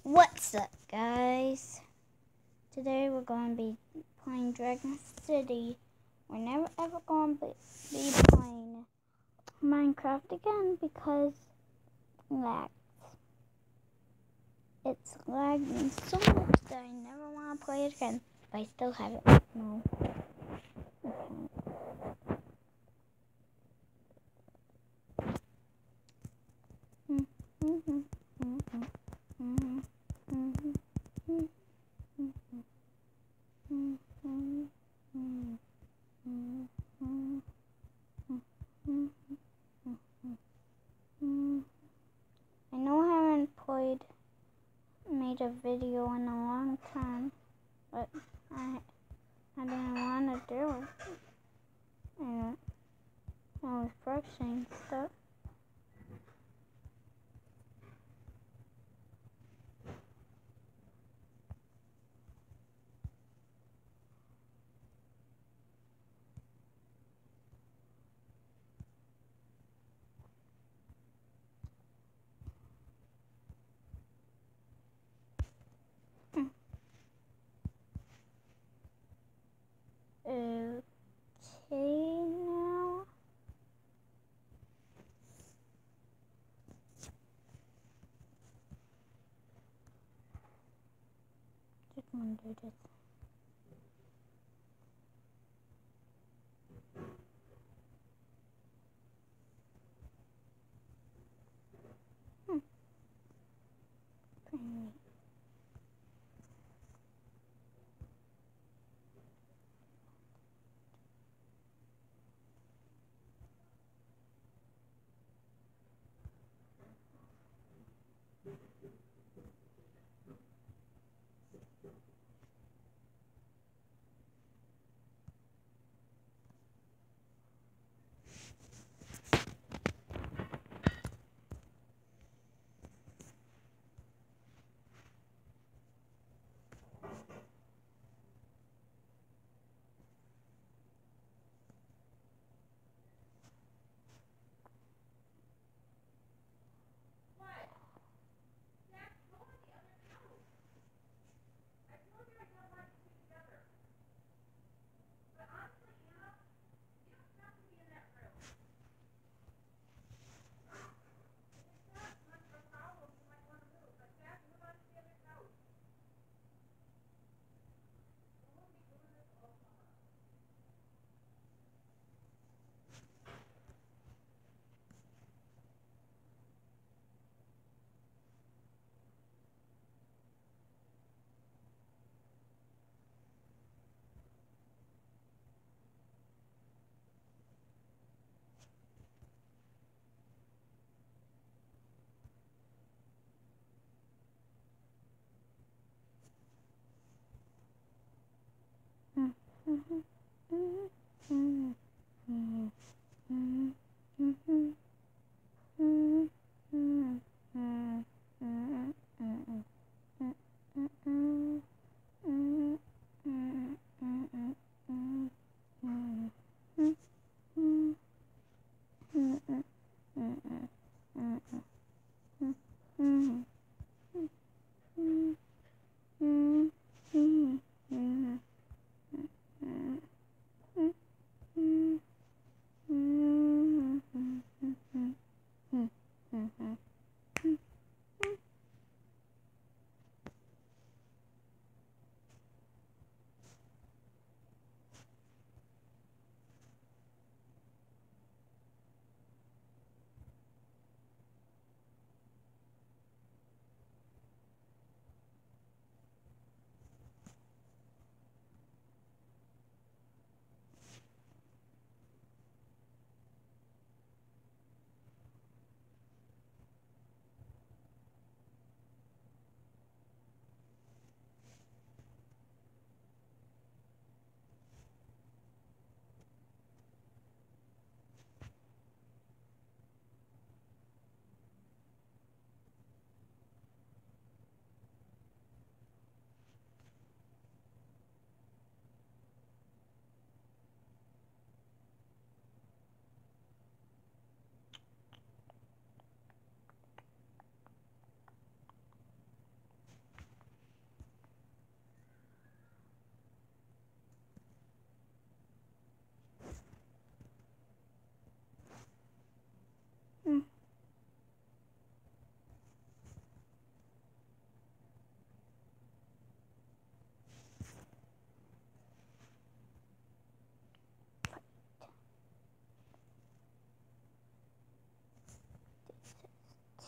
What's up, guys? Today we're going to be playing Dragon City. We're never ever going to be playing Minecraft again because lags. It's lagging so much that I never want to play it again. But I still have it. No. I know I haven't made a video in a long time, but I didn't want to do it. And I was pressing stuff. Okay, now. Just want to do this. Pretty neat.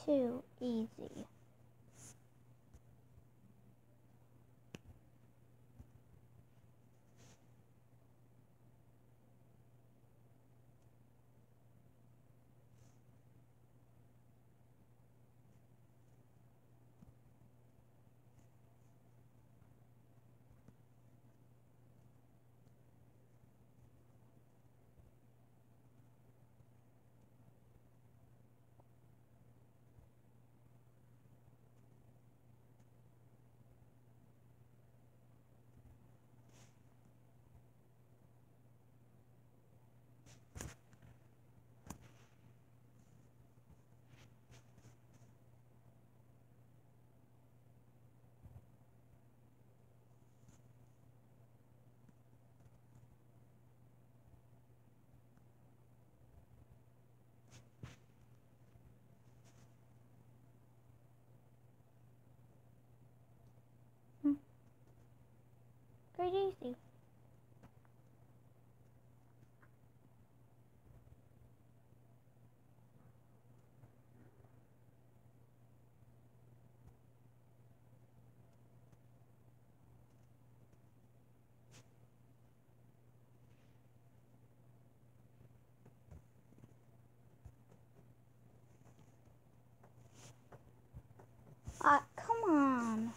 too easy. Pretty easy. Come on.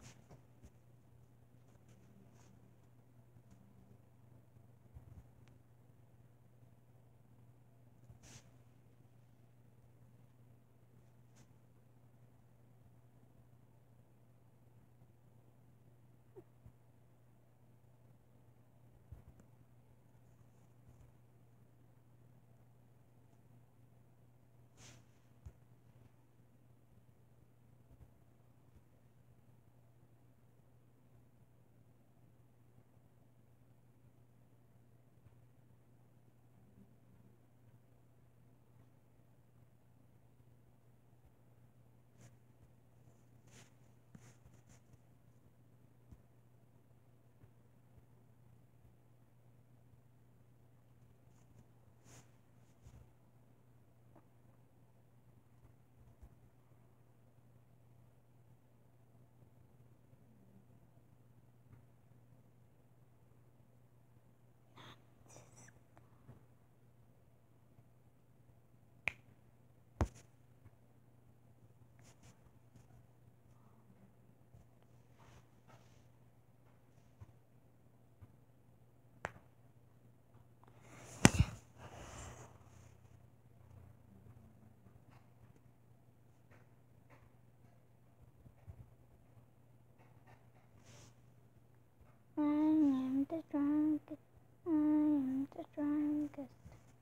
I am the strongest. I am the strongest.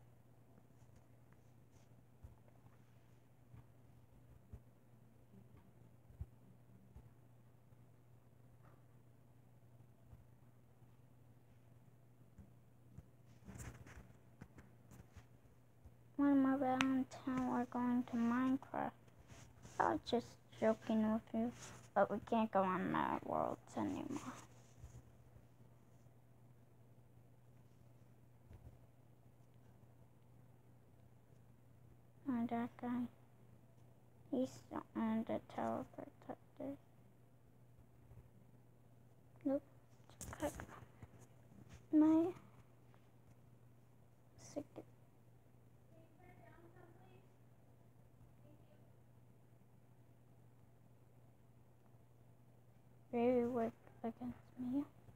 When we're around town, we're going to Minecraft. I was just joking with you, but we can't go on Mad Worlds anymore. Oh, that guy. He's on the tower protector. Nope. Cut my second. Very weak against me.